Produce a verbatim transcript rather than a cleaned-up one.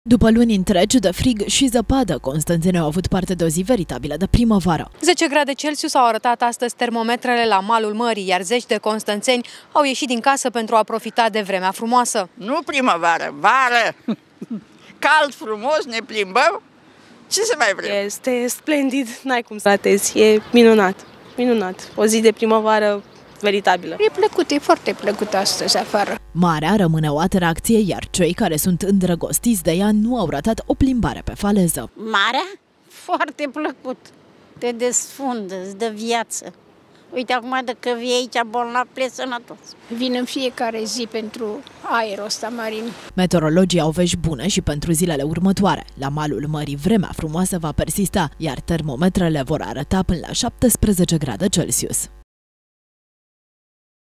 După luni întregi de frig și zăpadă, constanțenii au avut parte de o zi veritabilă de primăvară. zece grade Celsius au arătat astăzi termometrele la malul mării, iar zeci de constanțeni au ieșit din casă pentru a profita de vremea frumoasă. Nu primăvară, vară! Cald, frumos, ne plimbăm. Ce să mai vrem? Este splendid, n-ai cum să ratezi, e minunat, minunat. O zi de primăvară veritabilă. E plăcut, e foarte plăcut astăzi afară. Marea rămâne o atracție, iar cei care sunt îndrăgostiți de ea nu au ratat o plimbare pe faleză. Marea? Foarte plăcut. Te desfundă, îți dă viață. Uite, acum dacă vii aici bolnav, pleci sănătos. Vin în fiecare zi pentru aerul ăsta marin. Meteorologii au vești bune și pentru zilele următoare. La malul mării vremea frumoasă va persista, iar termometrele vor arăta până la șaptesprezece grade Celsius.